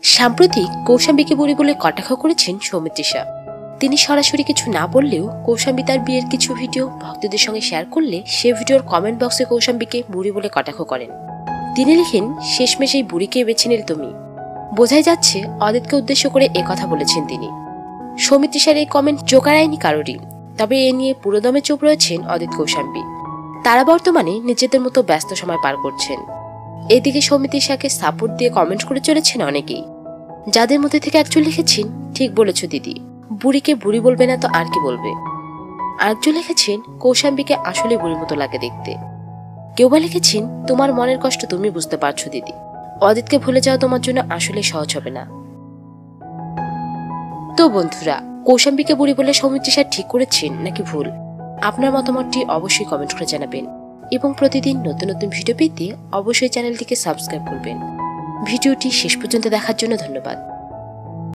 সাম্প্রতিক কৌশাম্বীকে বুড়ি বলে কটাক্ষ করেছেন সৌমিত্রিষা। তিনি সরাসরি কিছু না বললেও কৌশাম্বী তার বিয়ের কিছু ভিডিও ভক্তদের সঙ্গে শেয়ার করলে সে ভিডিওর কমেন্ট বক্সে কৌশাম্বীকে বুড়ি বলে কটাক্ষ করেন। তিনি লিখেন, শেষমেশ এই বুড়িকে বেছে নিলে তুমি। বোঝাই যাচ্ছে অদিতকে উদ্দেশ্য করে একথা বলেছেন তিনি। সৌমিত্রিষার এই কমেন্ট জোকারায়নি কারোরই, তবে এ নিয়ে পুরোদমে চুপ রয়েছেন অদিত কৌশাম্বী। তারা বর্তমানে নিজেদের মতো ব্যস্ত সময় পার করছেন। এদিকে সৌমিত্রিষাকে সাপোর্ট দিয়ে কমেন্ট করে চলেছেন অনেকেই, যাদের মধ্যে থেকে একজন লিখেছেন, ঠিক বলেছ দিদি, বুড়িকে বুড়ি বলবে না তো আর কি বলবে। আরেকজন লিখেছেন, কৌশাম্বীকে আসলে বুড়ির মতো লাগে দেখতে। কেউ বা লিখেছেন, তোমার মনের কষ্ট তুমি বুঝতে পারছো দিদি, অদিতকে ভুলে যাওয়া তোমার জন্য আসলে সহজ হবে না। তো বন্ধুরা, কৌশাম্বীকে বুড়ি বলে সৌমিত্রিষা ঠিক করেছেন নাকি ভুল? আপনার মতামতটি অবশ্যই কমেন্ট করে জানাবেন এবং প্রতিদিন নতুন নতুন ভিডিও পেতে অবশ্যই চ্যানেলটিকে সাবস্ক্রাইব করবেন। ভিডিওটি শেষ পর্যন্ত দেখার জন্য ধন্যবাদ।